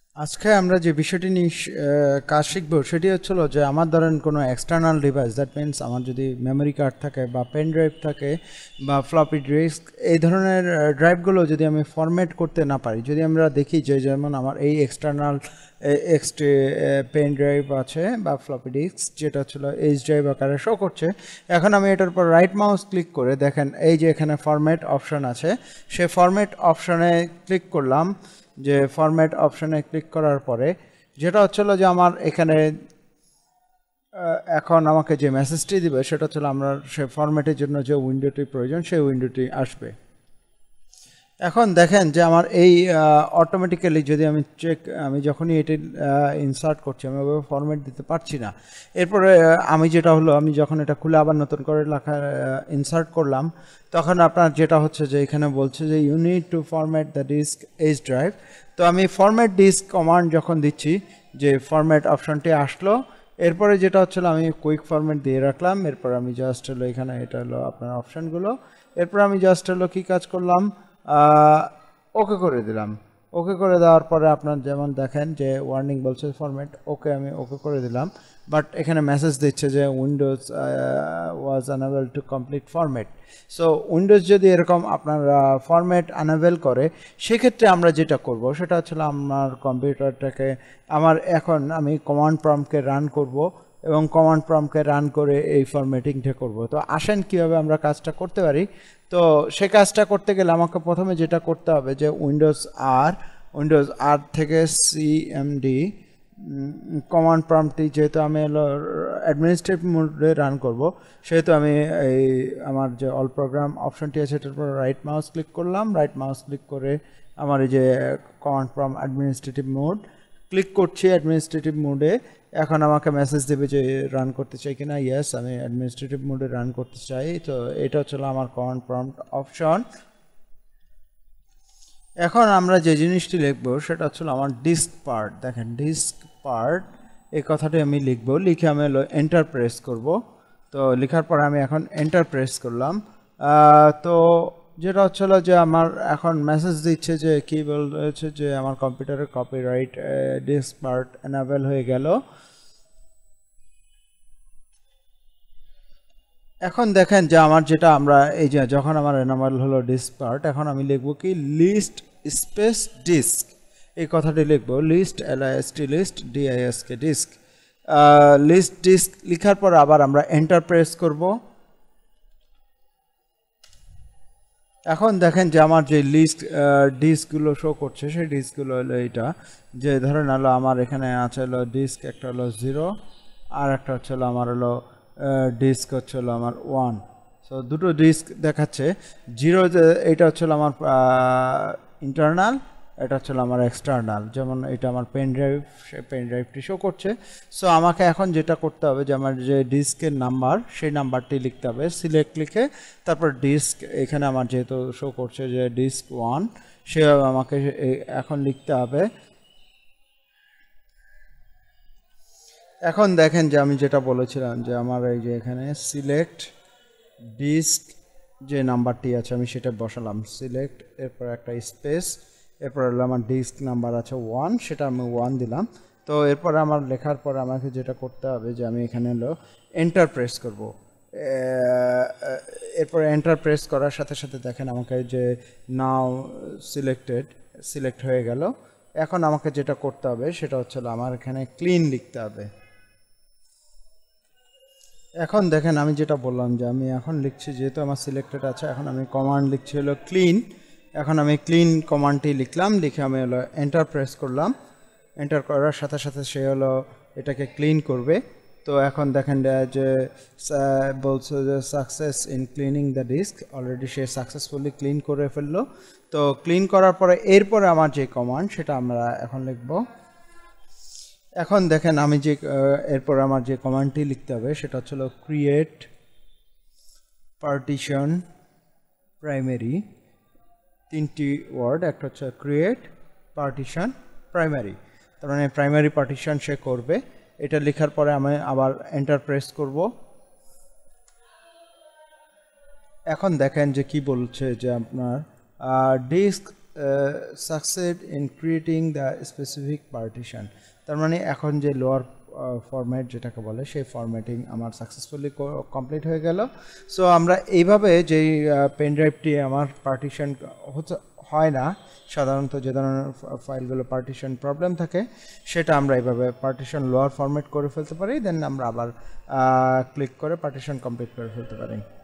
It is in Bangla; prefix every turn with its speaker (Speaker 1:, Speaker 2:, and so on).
Speaker 1: আজকে আমরা যে বিষয়টি নিয়ে কাজ শিখবো সেটি হচ্ছিল যে আমার ধরেন কোনো এক্সটার্নাল ডিভাইস, দ্যাট মিনস আমার যদি মেমোরি কার্ড থাকে বা পেন ড্রাইভ থাকে বা ফ্লপি ডিস্ক, এই ধরনের ড্রাইভগুলো যদি আমি ফরম্যাট করতে না পারি, যদি আমরা দেখি যে যেমন আমার এই এক্সটার্নাল পেন ড্রাইভ আছে বা ফ্লপি ডিস্ক যেটা ছিল এইচ ড্রাইভ আকারে শো করছে, এখন আমি এটার উপর রাইট মাউস ক্লিক করে দেখেন এই যে এখানে ফরম্যাট অপশন আছে, সেই ফরম্যাট অপশনে ক্লিক করলাম। যে ফরম্যাট অপশনে ক্লিক করার পরে যেটা হচ্ছিল যে আমার এখানে এখন আমাকে যে মেসেজটি দিবে সেটা হচ্ছিল আমরা সে ফরম্যাটের জন্য যে উইন্ডোটি প্রয়োজন সেই উইন্ডোটি আসবে। এখন দেখেন যে আমার এই অটোমেটিক্যালি যদি আমি যখনই এটি ইনসার্ট করছি আমি ওভাবে ফরম্যাট দিতে পারছি না। এরপরে আমি যেটা হলো আমি যখন এটা খুলে আবার নতুন করে লেখা ইনসার্ট করলাম, তখন আপনার যেটা হচ্ছে যে এখানে বলছে যে you need to format the disk H drive. তো আমি ফরম্যাট ডিস্ক কমান্ড যখন দিচ্ছি যে ফরম্যাট অপশনটি আসলো, এরপরে যেটা হচ্ছিল আমি কুইক ফরম্যাট দিয়ে রাখলাম। এরপর আমি জাস্ট হলো এখানে এটা হলো আপনার অপশানগুলো, এরপর আমি জাস্ট হলো কী কাজ করলাম, ওকে করে দিলাম। ওকে করে দেওয়ার পরে আপনার যেমন দেখেন যে ওয়ার্নিং বলছে ফরম্যাট, ওকে আমি ওকে করে দিলাম, বাট এখানে মেসেজ দিচ্ছে যে Windows was unable to complete format. So Windows যদি এরকম আপনার ফরম্যাট আনএবল করে, সেক্ষেত্রে আমরা যেটা করব সেটা হচ্ছে আমার কম্পিউটারটাকে এখন আমি কমান্ড প্রম্পটকে রান করব এবং কমান্ড প্রম্পটকে রান করে এই ফরম্যাটিংটা করব। তো আসেন কীভাবে আমরা কাজটা করতে পারি। তো সে কাজটা করতে গেলে আমাকে প্রথমে যেটা করতে হবে যে উইন্ডোজ আর থেকে সিএমডি কমান্ড প্রম্পটটি, যেহেতু আমি হলো অ্যাডমিনিস্ট্রেটিভ মোডে রান করব, সেহেতু আমি এই আমার যে অল প্রোগ্রাম অপশনটি আছে এটার উপর রাইট মাউস ক্লিক করলাম। রাইট মাউস ক্লিক করে আমার এই যে command prompt administrative mode click করছি। অ্যাডমিনিস্ট্রেটিভ মোডে এখন আমাকে মেসেজ দেবে যে রান করতে চাই কিনা। ইয়েস, আমি অ্যাডমিনিস্ট্রেটিভ মোডে রান করতে চাই। তো এটা হচ্ছে আমার কমান্ড প্রম্পট অপশন। এখন আমরা যে জিনিসটি লিখব সেটা হচ্ছে আমার ডিস্ক পার্ট। দেখেন ডিস্ক পার্ট এই কথাটি আমি লিখব, লিখে আমি এন্টার প্রেস করব। তো লেখার পরে আমি এখন এন্টার প্রেস করলাম। তো যেটা হচ্ছিল যে আমার এখন মেসেজ দিচ্ছে যে কী বলছে যে আমার কম্পিউটারের কপিরাইট ডিস্ক পার্ট এনাবেল হয়ে গেল। এখন দেখেন যে আমার যেটা আমরা এই যে যখন আমার এনাবেল হলো ডিস্ক পার্ট, এখন আমি লিখব কি লিস্ট স্পেস ডিস্ক, এই কথাটি লিখব list L I S T list D I S K disk list disk. লেখার পর আবার আমরা এন্টার প্রেস করব। এখন দেখেন যে আমার যে লিস্ট ডিস্কগুলো শো করছে সেই ডিস্কগুলো হলো এইটা, যে ধরেন হলো আমার এখানে আছে হলো ডিস্ক একটা হলো 0 আর একটা হচ্ছে হলো আমার হলো ডিস্ক হচ্ছে হলো আমার 1। সো দুটো ডিস্ক দেখাচ্ছে। 0 এটা হচ্ছে হলো আমার ইন্টারনাল, এটা হচ্ছে আমার এক্সটার্নাল। যেমন এটা আমার পেন ড্রাইভ, সেই পেন ড্রাইভটি শো করছে। সো আমাকে এখন যেটা করতে হবে যে আমার যে ডিস্কের নাম্বার সেই নাম্বারটি লিখতে হবে, সিলেক্ট লিখে তারপর ডিস্ক এখানে আমার যেহেতু শো করছে যে ডিস্ক 1, সে আমাকে এখন লিখতে হবে। এখন দেখেন যে আমি যেটা বলেছিলাম যে আমার এই যে এখানে সিলেক্ট ডিস্ক যে নাম্বারটি আছে আমি সেটা বসালাম, সিলেক্ট, এরপর একটা স্পেস, এরপর হলো আমার ডিস্ক নাম্বার আছে 1, সেটা আমি 1 দিলাম। তো এরপর আমার লেখার পর আমাকে যেটা করতে হবে যে আমি এখানে হলো এন্টার প্রেস করব। এরপর এন্টার প্রেস করার সাথে সাথে দেখেন আমাকে যে নাও সিলেক্ট হয়ে গেল। এখন আমাকে যেটা করতে হবে সেটা হচ্ছে আমার এখানে ক্লিন লিখতে হবে। এখন দেখেন আমি যেটা বললাম যে আমি এখন লিখছি, যেহেতু আমার সিলেক্টেড আছে, এখন আমি কমান্ড লিখছি হলো ক্লিন। এখন আমি ক্লিন কমান্ডটি লিখলাম, লিখে আমি হলো এন্টার প্রেস করলাম। এন্টার করার সাথে সাথে সে হলো এটাকে ক্লিন করবে। তো এখন দেখেন যে বলছে যে success in cleaning the disk, already সে সাকসেসফুলি ক্লিন করে ফেললো। তো ক্লিন করার পরে এরপরে আমার যে কমান্ড সেটা আমরা এখন লিখব। এখন দেখেন আমি যে এরপর আমার যে কমান্ডটি লিখতে হবে সেটা হচ্ছে ক্রিয়েট পার্টিশন প্রাইমারি, তিনটি ওয়ার্ড, একটা হচ্ছে ক্রিয়েট পার্টিশন প্রাইমারি, তার মানে প্রাইমারি পার্টিশন সে করবে। এটা লেখার পরে আমি আবার এন্টার প্রেস করব। এখন দেখেন যে কি বলছে যে আপনার disk succeed in creating the specific partition. তার মানে এখন যে লোয়ার ফরম্যাট যেটাকে বলে সেই ফরম্যাটিং আমার সাকসেসফুলি কমপ্লিট হয়ে গেল। সো আমরা এইভাবে যেই পেন ড্রাইভটি আমার পার্টিশন হয় না, সাধারণত যে ধরনের ফাইলগুলো পার্টিশন প্রবলেম থাকে সেটা আমরা এইভাবে পার্টিশন লোয়ার ফরম্যাট করে ফেলতে পারি, দেন আমরা আবার ক্লিক করে পার্টিশন কমপ্লিট করে ফেলতে পারি।